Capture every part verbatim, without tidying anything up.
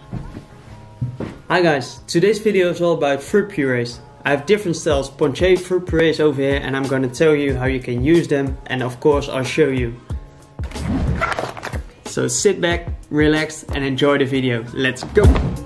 Hi guys, today's video is all about fruit purees. I have different styles Ponche fruit purees over here and I'm gonna tell you how you can use them, and of course I'll show you. So sit back, relax and enjoy the video. Let's go!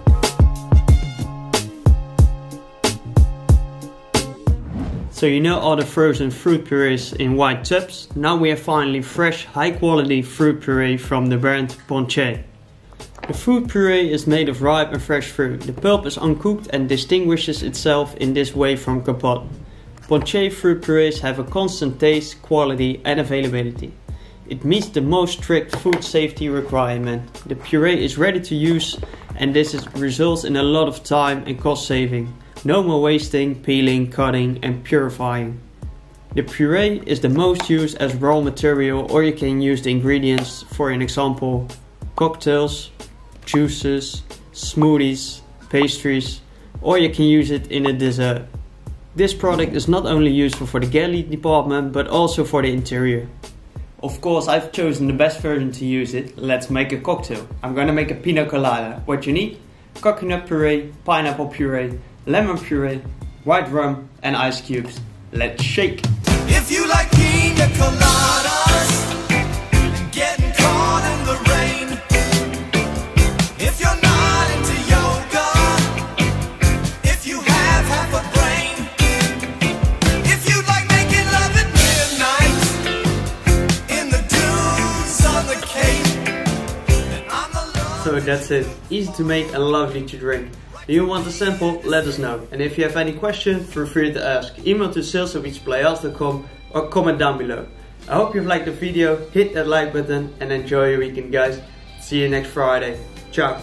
So you know all the frozen fruit purees in white tubs? Now we have finally fresh, high quality fruit puree from the brand Ponche. The fruit puree is made of ripe and fresh fruit. The pulp is uncooked and distinguishes itself in this way from compote. Ponche fruit purees have a constant taste, quality and availability. It meets the most strict food safety requirement. The puree is ready to use and this is, results in a lot of time and cost saving. No more wasting, peeling, cutting and purifying. The puree is the most used as raw material, or you can use the ingredients for an example cocktails, juices, smoothies, pastries, or you can use it in a dessert. This product is not only useful for the galley department but also for the interior. Of course I've chosen the best version to use it. Let's make a cocktail. I'm gonna make a pina colada. What you need? Coconut puree, pineapple puree, lemon puree, white rum and ice cubes. Let's shake! If you like pina coladas and getting caught in the rain, if you're not into yoga, if you have half a brain, if you like making love at midnight in the dunes on the Cape, then I'm the love. So that's it. Easy to make and lovely to drink. Do you want a sample? Let us know. And if you have any questions, feel free to ask. Email to sales at beach play house dot com or comment down below. I hope you've liked the video. Hit that like button and enjoy your weekend, guys. See you next Friday. Ciao.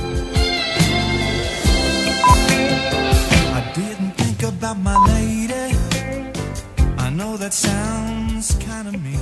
I didn't think about my lady. I know that sounds kind of mean.